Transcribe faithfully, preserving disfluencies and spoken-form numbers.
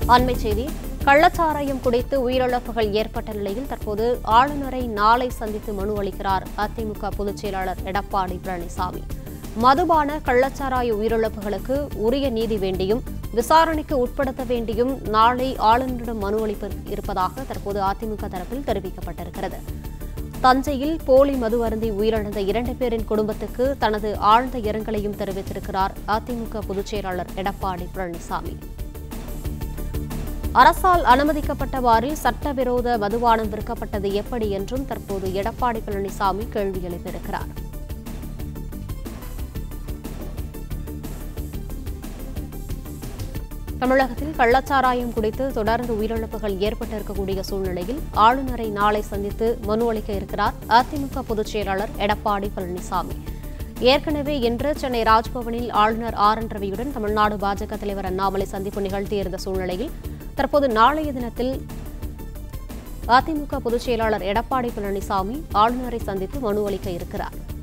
அண்மைச் செய்தி கள்ளச்சாராயம் குடித்து உயிரிழப்புகள் ஏற்பட்ட நிலையில் தற்போது ஆளுநரை நாளை சந்தித்து மனு அளிக்கிறார் அதிமுக பொதுச் செயலாளர் எடப்பாடி பழனிசாமி. மதுபான கள்ளச்சாராய உயிரிழப்புகளுக்கு உரிய நீதி வேண்டியும் விசாரணைக்கு உட்படுத்த வேண்டியும் நாளை ஆளுநரிடம் மனு அளிப்ப இருப்பதாக தற்போது அதிமுக தரப்பில் தெரிவிக்கப்பட்டிருக்கிறது. தஞ்சையில் போலி மது அருந்தி உயிரிழந்த இரண்டு பேரின் குடும்பத்துக்கு தனது ஆழ்ந்த இரங்கலையும் தெரிவித்திருக்கிறார் அதிமுக பொதுச் செயலாளர் எடப்பாடி பழனிசாமி. அரசால் அனுமதிக்கப்பட்ட பாரில் சட்டவிரோத மதுபானம் விற்கப்பட்டது எப்படி என்றும் தற்போது எடப்பாடி பழனிசாமி கேள்வி எழுப்பியிருக்கிறார். தமிழகத்தில் கள்ளச்சாராயம் குடித்து தொடர்ந்து உயிரிழப்புகள் ஏற்பட்டிருக்கக்கூடிய சூழ்நிலையில் ஆளுநரை நாளை சந்தித்து மனு அளிக்க இருக்கிறார் அதிமுக பொதுச் செயலாளர் எடப்பாடி பழனிசாமி. ஏற்கனவே இன்று சென்னை ராஜ்பவனில் ஆளுநர் ஆர் என் ரவியுடன் தமிழ்நாடு பாஜக தலைவர் அண்ணாமலை சந்திப்பு நிகழ்த்தியிருந்த சூழ்நிலையில் தற்போது நாளைய தினத்தில் அதிமுக பொதுச் செயலாளர் எடப்பாடி பழனிசாமி ஆளுநரை சந்தித்து மனு அளிக்க இருக்கிறார்.